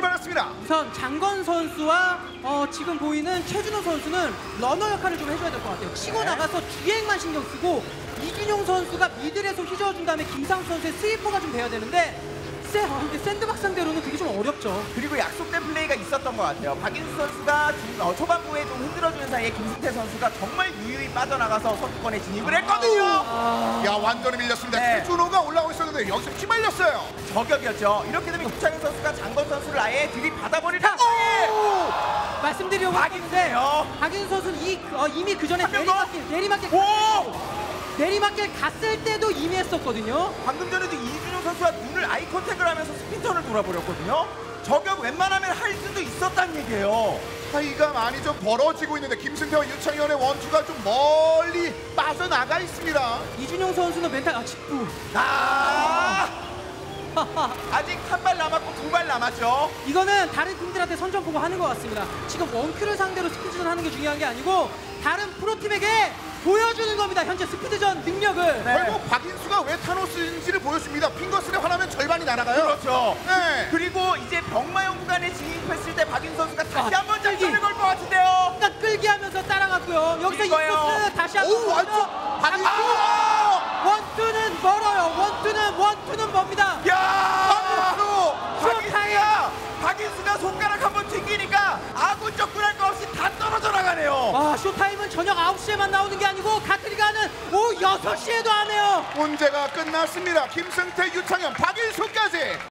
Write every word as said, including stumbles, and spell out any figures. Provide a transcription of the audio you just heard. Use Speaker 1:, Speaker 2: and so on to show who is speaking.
Speaker 1: 출발했습니다.
Speaker 2: 우선 장건 선수와 어, 지금 보이는 최준호 선수는 러너 역할을 좀 해줘야 될 것 같아요. 치고
Speaker 1: 네.
Speaker 2: 나가서 주행만 신경 쓰고 이준용 선수가 미들에서 휘저어준 다음에 김상수 선수의 스위퍼가 좀 돼야 되는데 세, 어, 근데 샌드박 상대로는 그게 좀 어렵죠.
Speaker 3: 그리고 약속된 플레이가 있었던 것 같아요. 박인수 선수가 중, 어, 초반부에 좀 흔들어주는 사이에 김승태 선수가 정말 유유히 빠져나가서 선두권에 진입을 했거든요.
Speaker 2: 아...
Speaker 1: 야, 완전히 밀렸습니다.
Speaker 3: 네.
Speaker 1: 최준호가 올라오고 있었는데 여기서 휘말렸어요.
Speaker 3: 저격이었죠. 이렇게 되면 구창현 선수가 장건 선수를 아예 들이받아버릴
Speaker 2: 자,
Speaker 3: 때
Speaker 2: 말씀드리려고 했는데
Speaker 3: 박인수예요.
Speaker 2: 박인수 선수는 이, 어, 이미 그 전에
Speaker 3: 한명 더?
Speaker 2: 내리막길, 내리막길,
Speaker 3: 오!
Speaker 2: 내리막길 갔을 때도 이미 했었거든요.
Speaker 3: 방금 전에도 이준용 선수가 눈을 아이 컨택을 하면서 스피턴을 돌아버렸거든요. 저격 웬만하면 할 수도 있었단 얘기예요.
Speaker 1: 차이가 많이 좀 벌어지고 있는데 김승태와 유창현의 원투가 좀 멀리 빠져나가 있습니다.
Speaker 2: 이준용 선수는 멘탈 아 직구.
Speaker 3: 아! 아직 한 발 남았고 두 발 남았죠.
Speaker 2: 이거는 다른 팀들한테 선전 보고 하는 것 같습니다. 지금 원큐를 상대로 스피드전 하는 게 중요한 게 아니고 다른 프로팀에게 보여주는 겁니다. 현재 스피드전 능력을.
Speaker 3: 네.
Speaker 1: 결국 박인수가 왜 타노스인지를 보여줍니다. 핑거스를 화나면 절반이 날아가요.
Speaker 3: 그렇죠.
Speaker 1: 네.
Speaker 3: 그리고 이제 병마용 구간에 진입했을 때 박인 선수가 다시
Speaker 2: 아,
Speaker 3: 한번
Speaker 2: 끌기.
Speaker 3: 작전을 걸 것 같은데요.
Speaker 2: 일단 끌기 하면서 따라갔고요. 여기서
Speaker 3: 이거요.
Speaker 2: 이코스 다시 한번
Speaker 1: 오, 완전 박인수.
Speaker 3: 아!
Speaker 2: 원투는 멀어요. 원투는 원투는 멉니다.
Speaker 3: 야!
Speaker 1: 박인수.
Speaker 3: 박인수가 박인수가 손가락 한번 튕기니까 아군 적군할 거 없이 다 떨어져 나가네요.
Speaker 2: 아, 쇼타임은 저녁 아홉 시에만 나오는 게 아니고 가트리가는 오후 여섯 시에도 안 해요.
Speaker 1: 문제가 끝났습니다. 김승태, 유창현, 박인수까지.